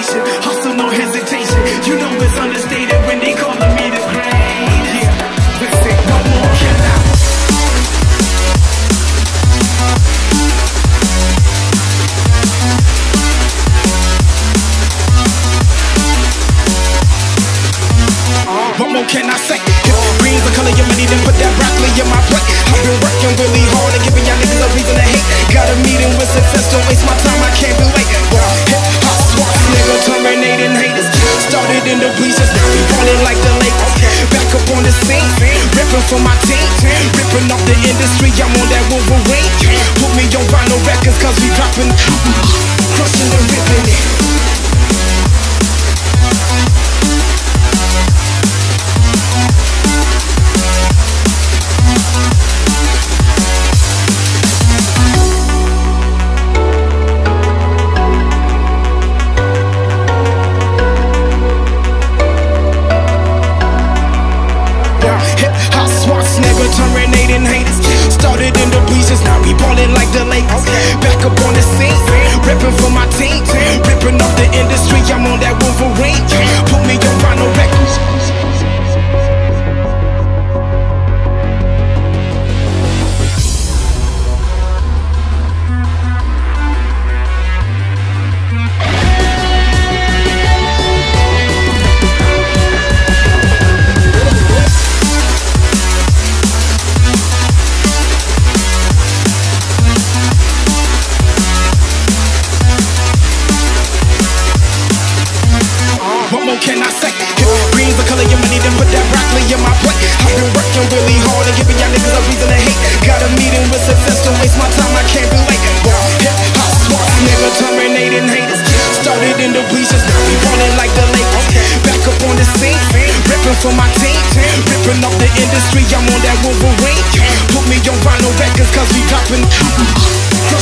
motivation, hustle, no hesitation. You know it's understated when they calling me the greatest. Yeah, listen, what more can I? What more can I say? Green's the color of money, then put that broccoli in my plate. I've been working really hard and giving y'all niggas a reason to hate. Got a meeting with success, don't waste my time, I can't be late. Hip hop swats, nigga, terminating haters. Started in the bleachers, now we ballin' like the Lakers. Back up on the scene, ripping for my team, ripping off the industry, I'm on that Wolverine. Put me on vinyl records, cause we dropping, crushing and ripping it. Terminating haters, started in the bleachers, now we ballin' like the Lakers. Back up on the scene, ripping for my team, ripping off the industry, I'm on that Wolverine. Put me on vinyl records. What more can I say? Green's the color of money, then put that broccoli in my plate. I've been working really hard and giving y'all niggas a reason to hate. Got a meeting with success, don't waste my time, I can't be late. Hip hop swats, nigga, terminating haters. Started in the bleachers, now we ballin' like the Lakers. Back up on the scene, ripping for my team, ripping off the industry, I'm on that Wolverine. Put me on vinyl records, cause we dropping.